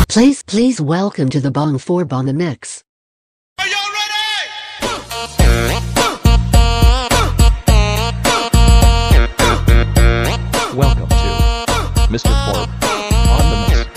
Please welcome to the Bong 4 on the mix. Are y'all ready? Welcome to Mr. Forbes on the mix.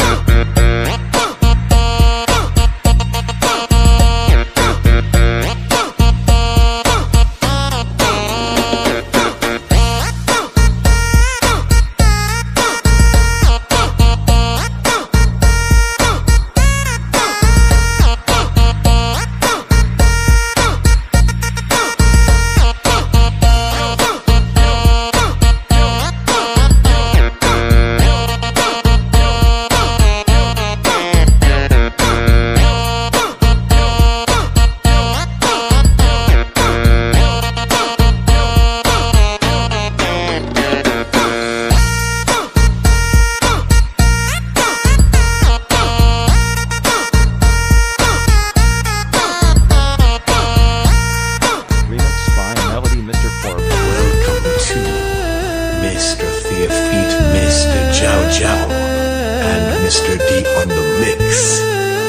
Mr. Fearfeet, Mr. Jow Jow, and Mr. D on the mix.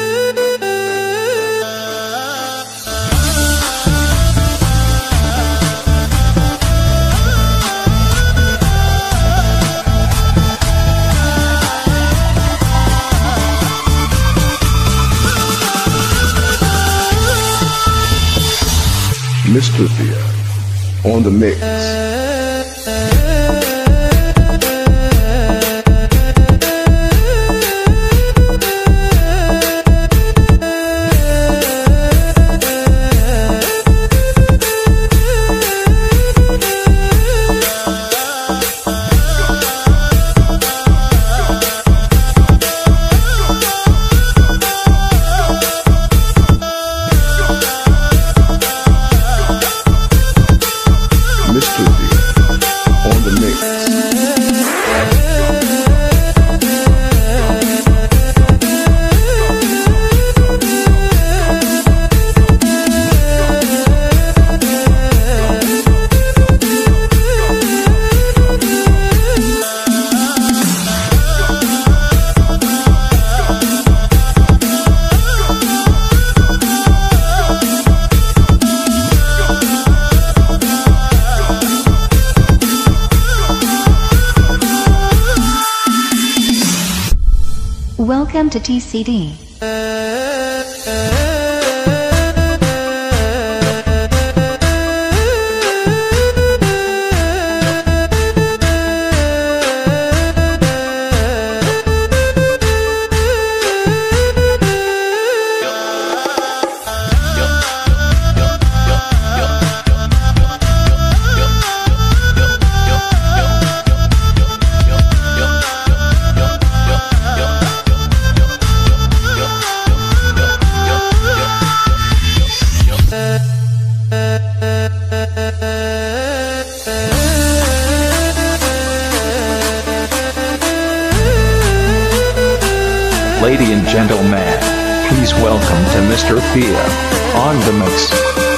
Mr. Fear on the mix. Mr. Fear on the mix. Welcome to TCD. Ladies and gentlemen, please welcome to Mr. Fear on the mix.